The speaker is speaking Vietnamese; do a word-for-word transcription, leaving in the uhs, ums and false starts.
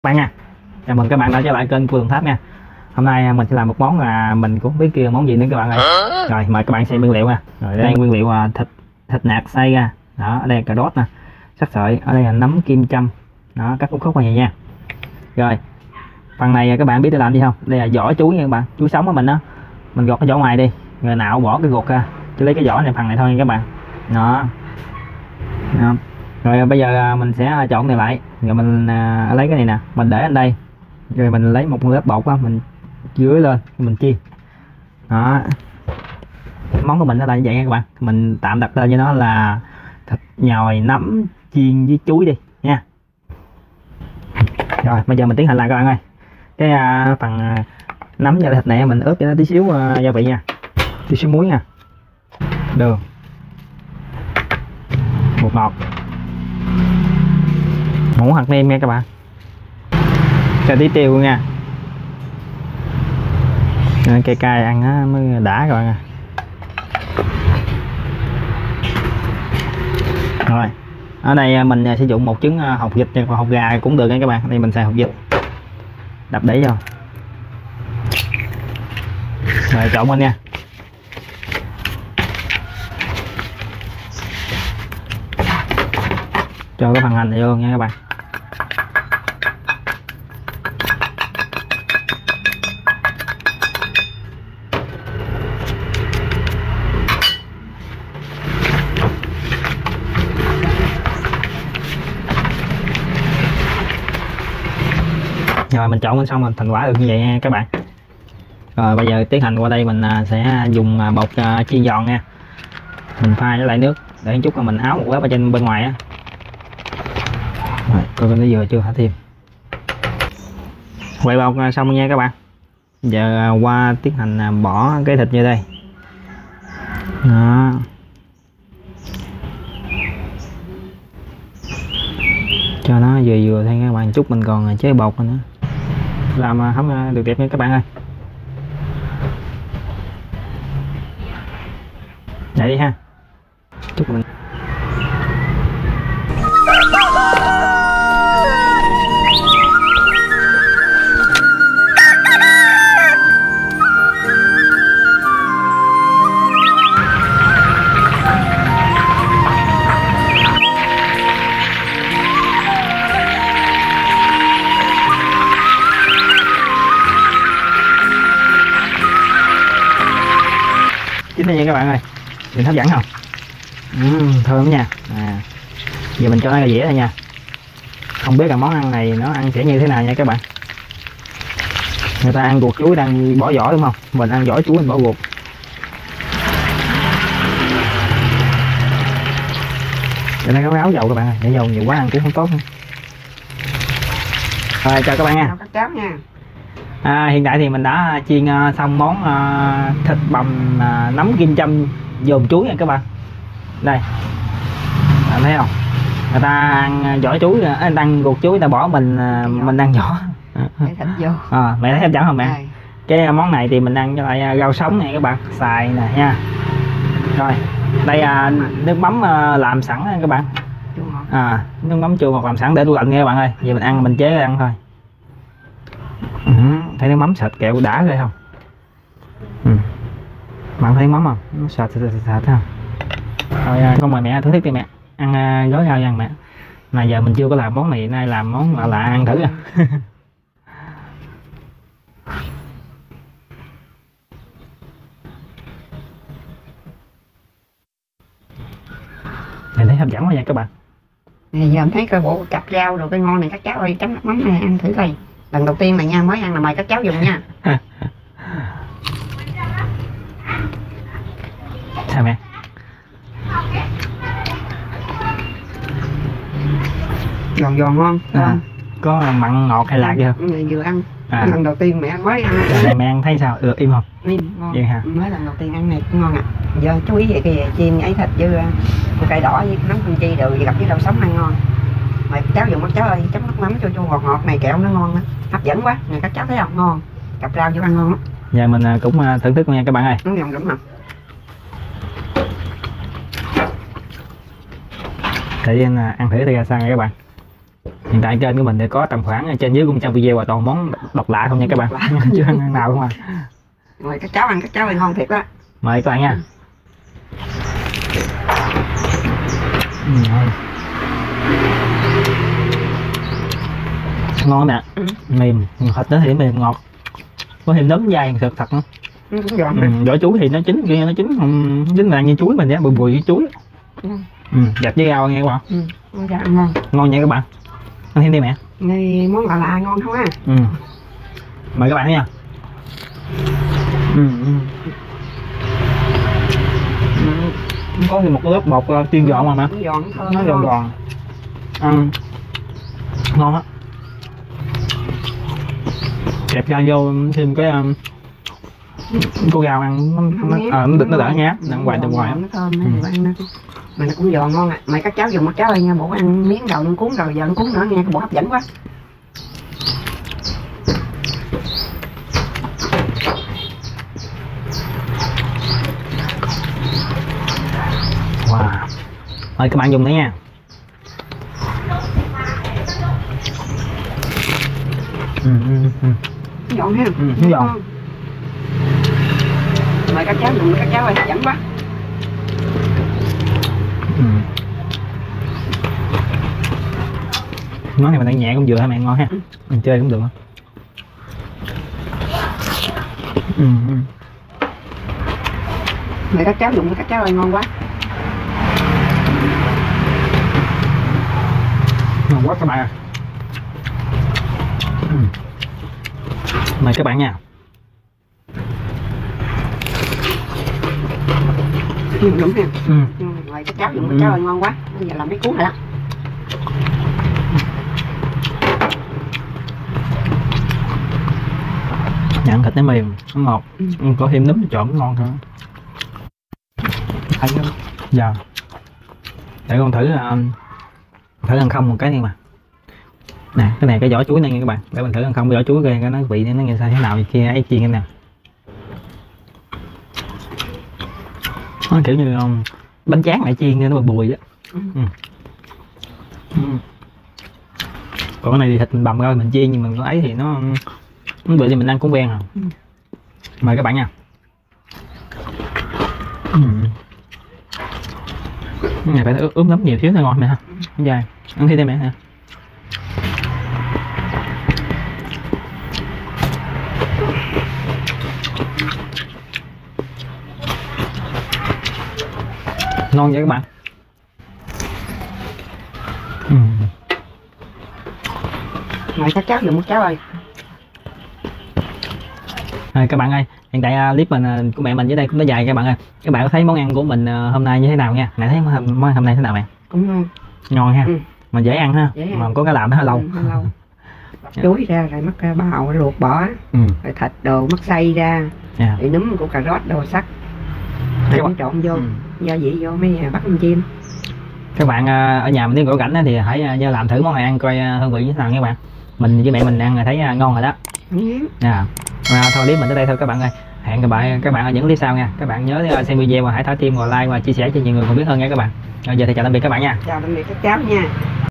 Bạn nha, chào mừng các bạn đã trở lại kênh của Đồng Tháp nha. Hôm nay mình sẽ làm một món là mình cũng không biết kia món gì nữa các bạn ơi. Rồi mời các bạn xem nguyên liệu nha. Rồi đây nguyên liệu là thịt thịt nạc xay ra. Đó, ở đây là cà rốt nè, sắc sợi, ở đây là nấm kim châm. Đó, cắt khúc khúc như vậy nha. Rồi. Phần này các bạn biết để làm gì không? Đây là vỏ chuối nha các bạn, chuối sống của mình đó. Mình gọt cái vỏ ngoài đi, rồi nạo bỏ cái ruột ra, chỉ lấy cái vỏ này phần này thôi nha các bạn. Đó. Đó. Rồi bây giờ mình sẽ trộn này lại, rồi mình à, lấy cái này nè, mình để lên đây, rồi mình lấy một lớp bột á, mình dưới lên, mình chiên. Đó, món của mình nó là như vậy nha các bạn. Mình tạm đặt tên cho nó là thịt nhồi nấm chiên với chuối đi nha. Rồi bây giờ mình tiến hành làm các bạn ơi. Cái à, phần à, nấm và thịt này mình ướp cho nó tí xíu à, gia vị nha, tí xíu muối nha, đường, bột ngọt, ngũ hạt nêm nha các bạn, cho tí tiêu nha. Cay cay ăn á mới đã các bạn à. Rồi ở đây mình sử dụng một trứng hột vịt hoặc hột gà cũng được nha các bạn. Đây mình xài hột vịt, đập để vô rồi trộn lên nha. Cho cái phần hành này vô nha các bạn. Rồi mình trộn lên xong rồi thành quả được như vậy nha các bạn. Rồi bây giờ tiến hành qua đây mình sẽ dùng bột chiên giòn nha. Mình pha với lại nước để một chút là mình áo một lớp ở trên bên ngoài á. Rồi coi nó vừa chưa hả thêm. Quay bột xong nha các bạn. Giờ qua tiến hành bỏ cái thịt vô đây. Đó. Cho nó vừa vừa thôi các bạn, chút mình còn chế bột nữa. Làm không được đẹp nha các bạn ơi. Vậy đi ha. Chút mình chín như vậy các bạn ơi, nhìn hấp dẫn không? Uhm, thơm nha. À, giờ mình cho nó ra dĩa thôi nha. Không biết là món ăn này nó ăn sẽ như thế nào nha các bạn. Người ta ăn ruột chuối đang bỏ vỏ đúng không? Mình ăn vỏ chuối mình bỏ ruột. Cho nó ráo dầu các bạn ơi, để dầu nhiều quá ăn cũng không tốt. Rồi chào các bạn nha. Các cháu nha. À, hiện tại thì mình đã chiên uh, xong món uh, thịt bằm uh, nấm kim châm dồn chuối nha các bạn. Đây, bạn thấy không? Người ta ăn vỏ chuối, người ta ăn ruột chuối, người ta bỏ mình uh, mình ăn vỏ. Để thịt vô. À, mẹ thấy hấp dẫn không mẹ? Đây. Cái món này thì mình ăn cho lại rau sống này các bạn, xài nè nha. Rồi, đây uh, nước mắm uh, làm sẵn nha các bạn. À, nước mắm chua hoặc làm sẵn để tủ lạnh nha các bạn ơi. Giờ mình ăn mình chế ra ăn thôi. Ừ, thấy nước mắm sệt kẹo đã rồi không? Ừ. Bạn thấy mắm không? Nó sệt sệt sệt sệt không? Rồi con mời mẹ thưởng thức đi mẹ. Ăn uh, gói rau nha mẹ. Mà giờ mình chưa có làm món này, nay làm món lạ lạ ăn thử à. Mình thấy hấp dẫn quá nha các bạn. Nè, giờ em thấy coi bộ cặp rau rồi cái ngon này, các cháu ơi, chấm nước mắm này ăn thử coi. Lần đầu tiên này nha, mới ăn là mời các cháu dùng nha. Sao mẹ? Giòn giòn ngon. À, có mặn ngọt hay lạc gì không? Này vừa ăn. À. Lần đầu tiên mẹ ăn mới ăn. Này mẹ ăn thấy sao? Được im không? Im, ngon. Vậy hả? Mới lần đầu tiên ăn này cũng ngon ạ. À. Giờ chú ý vậy kìa, chiên ấy thịt với uh, cải đỏ với nấm kim chi đều gặp với rau sống ăn ngon. Mời các cháu dùng các cháu ơi, chấm nước mắm chua chua ngọt ngọt này kẹo nó ngon đó. Hấp dẫn quá. Nè các cháu thấy không? Ngon. Cặp rau vô ăn ngon lắm. Giờ mình cũng thưởng thức nha các bạn ơi. Nó giòn đúng không? Để ăn thử thì ra sao nha các bạn. Hiện tại kênh của mình thì có tầm khoảng trên dưới cũng trăm video và toàn món độc lạ không nha các bạn, chưa ăn nào không à. Mời các cháu ăn, các cháu ăn ngon thiệt đó. Mời các bạn nha. Ừ. Ngon nè, Ừ. mềm, thịt nó thì mềm ngọt, có thêm nấm dai thật thật nữa. Ừ, cũng giòn. Ừ, vỏ chuối thì nó chín kia nó chín không chín là như chuối mình á, bùi bùi với chuối. Ừ. Ừ, dạch với rau nghe các bạn. Ừ. Ngon, dạ, ngon. Ngon nha các bạn. Ăn thêm đi mẹ. Nghe món lạ lạ ngon không á. Ừ. Mời các bạn nha. Ừ. Ừ. Ừ. Có thêm một cái lớp bột uh, chiên giòn mà mà Nó giòn thơm. nó giòn giòn. Ăn ngon á. Kẹp ra vô thêm cái um, cô gạo ăn nó nó, à, nó, nó đỡ nhát ăn ngoài từ ngoài. Nó thơm nó ừ. Ăn nó mà nó cũng giòn ngon ạ. À. Mày các cháu dùng một cháu ơi nha, bộ ăn miếng đầu nó cuốn rồi giờ nó cuốn nữa nghe, cái bộ hấp dẫn quá. Wow. Mời các bạn dùng nữa nha. Ừ, ừ, ừ. Giòn ha. Ừ, nó giòn. Mời các cháu dùng, các cháu ơi hấp dẫn quá. Ừ. Món này mình ăn nhẹ cũng vừa hả mẹ, ngon ha. Mình chơi cũng được. Ừ, ừ. Mời các cháu dùng, các cháu ơi ngon quá. Ngon quá các bạn. Ừ. Mời các bạn nha. Ừ, đúng nè. Ừ. Ừ, mời các cháu dùng, các cháu ơi ngon quá. Bây giờ làm mấy cuốn rồi đó. Nhận thịt nó mềm, nó ngọt, ừ. có thêm nấm trộn ngon hơn. Thấy không? Dạ. Để con thử uh, thử ăn không một cái đi mà. Nè, cái này cái vỏ chuối này nha các bạn. Để mình thử ăn không vỏ chuối coi nó vị nó nghe sao thế nào kia ấy chiên em nè. Nó kiểu như um, bánh tráng lại chiên nó bùi á. Ừ. Ừ. Ừ. Còn cái này thì thịt mình bằm ra mình chiên nhưng mình có ấy thì nó nó vị thì mình ăn cũng quen à. Ừ. Mời các bạn nha. Ừ. Cái này phải ướp nấm nhiều thiếu thôi ngon mẹ ha. Cái dài ăn thêm đây mẹ ha. Ngon vậy các bạn. Ừ. Mời các cháu dùng một cháu ơi. À, các bạn ơi, hiện tại clip mình của mẹ mình dưới đây cũng đã dài các bạn ơi. Các bạn có thấy món ăn của mình hôm nay như thế nào nha? Mẹ thấy món ăn hôm nay thế nào mẹ? Cũng ngon. Ngon ha. Ừ. Mà dễ ăn ha. Dễ ăn. Mà có cái làm nó hơi lâu. Ừ, lâu. Chuối ra rồi mắc bào luộc bỏ. Ừ. Rồi thịt đồ mắc xay ra. Yeah. Rồi nấm của cà rốt đồ sắc. Rồi trộn vô, ừ. Gia vị vô mấy bắt con chim. Các bạn ở nhà mình nếu có rảnh thì hãy nhớ làm thử món này ăn coi hương vị như thế nào nha các bạn. Mình với mẹ mình ăn thấy ngon rồi đó. Dạ. À, thôi clip mình tới đây thôi các bạn ơi. Hẹn các bạn các bạn ở những clip sau nha. Các bạn nhớ xem video và hãy thả tim vào like và chia sẻ cho nhiều người còn biết hơn nha các bạn. Rồi giờ thì chào tạm biệt các bạn nha. Chào tạm biệt các cháu nha.